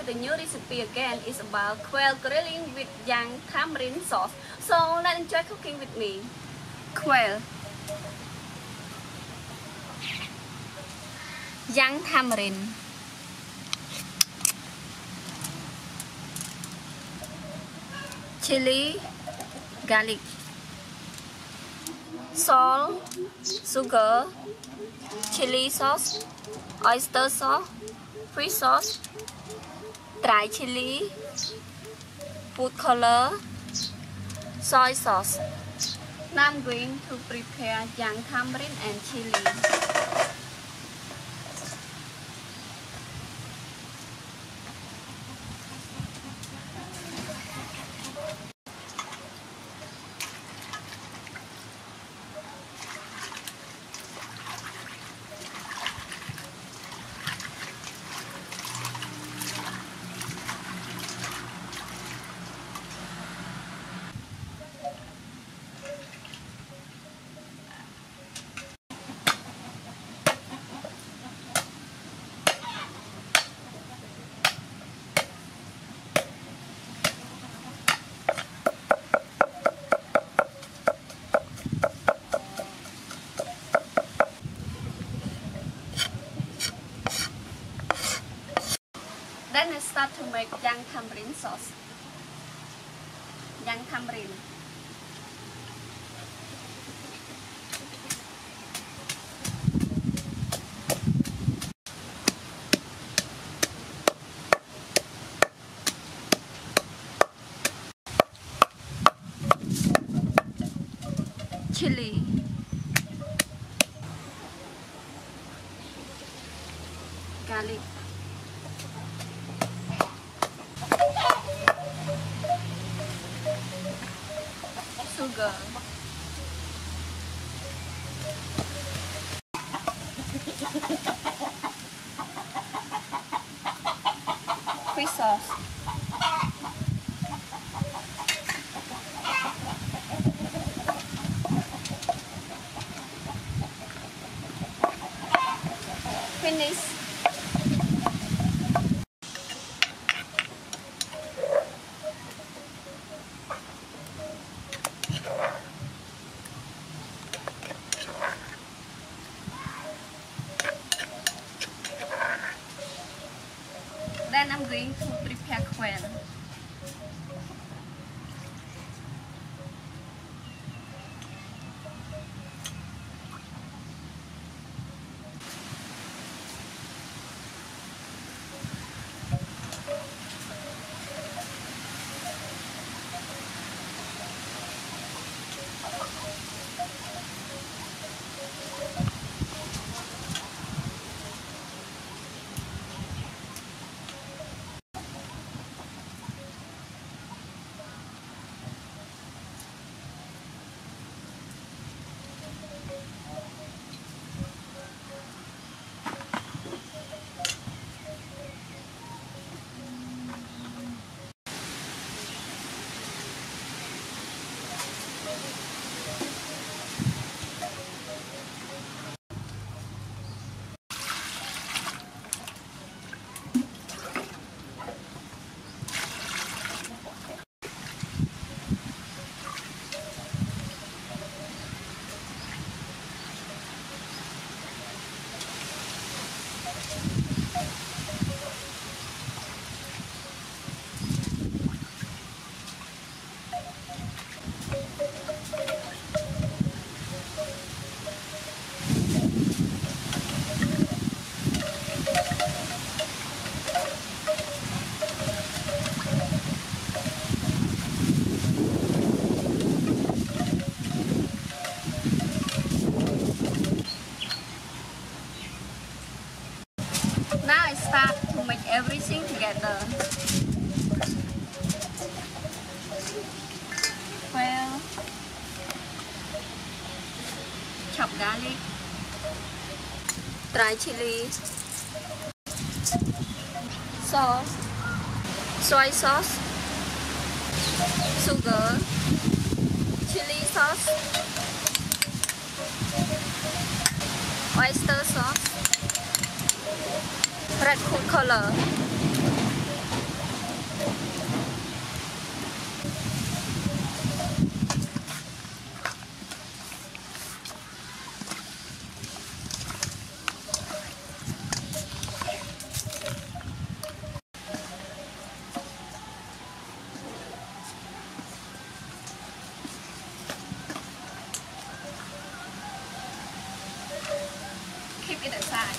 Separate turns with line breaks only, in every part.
with a new recipe again. It's about quail grilling with young tamarind sauce. So let's enjoy cooking with me. Quail, young tamarind, chili, garlic, salt, sugar, chili sauce, oyster sauce, fish sauce, dry chili, food color, soy sauce. Now I'm going to prepare young tamarind and chili. Then I start to make young tamarind sauce. Young tamarind, chili, garlic, sugar, fish sauce, finish. Then I'm going to prepare quail. Now I start to make everything together. Quail, chopped garlic, dry chili, sauce, soy sauce, sugar, chili sauce, oyster sauce, red food color, keep it aside.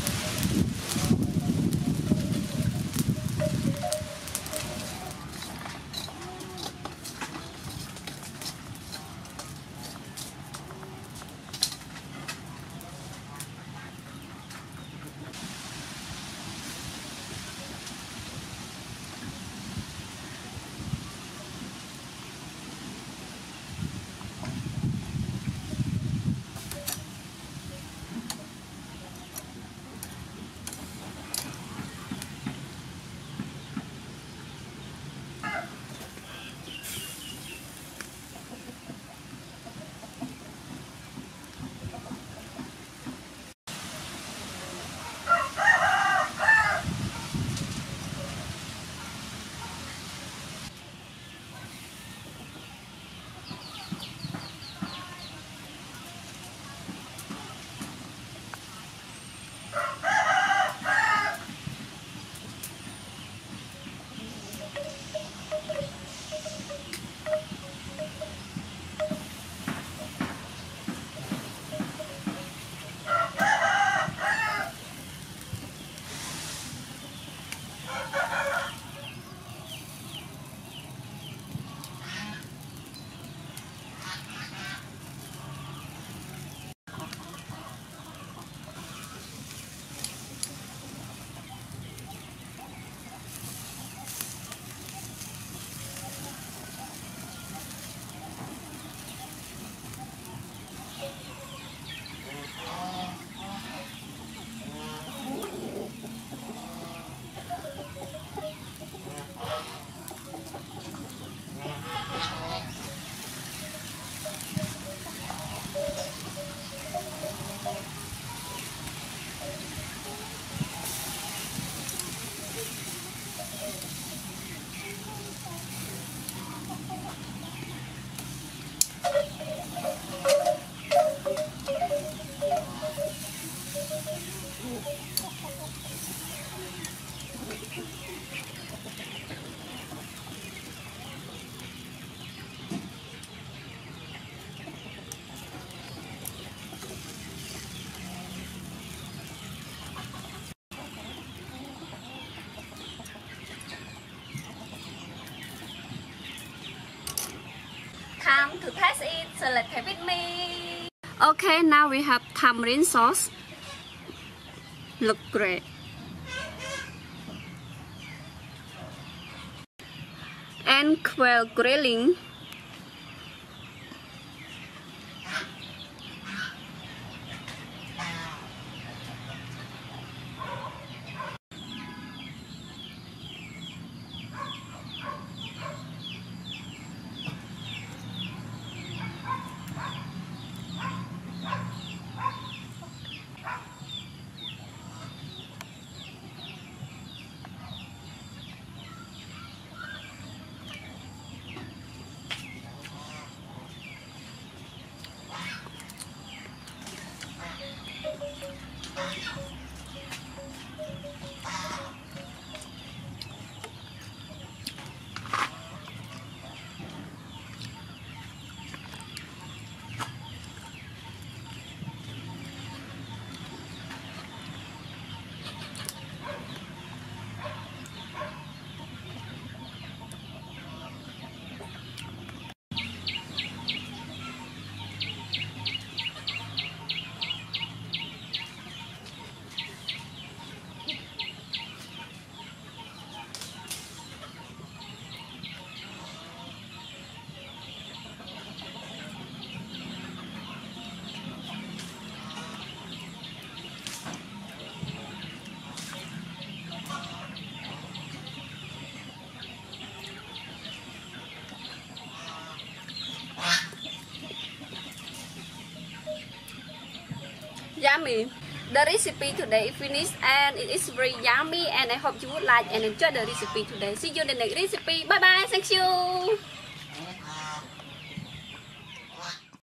Time to test it, so let's have with me. Okay, now we have tamarind sauce. Look great. And quail grilling. Yummy. The recipe today finished and it is very yummy, and I hope you would like and enjoy the recipe today. See you in the next recipe. Bye bye. Thank you.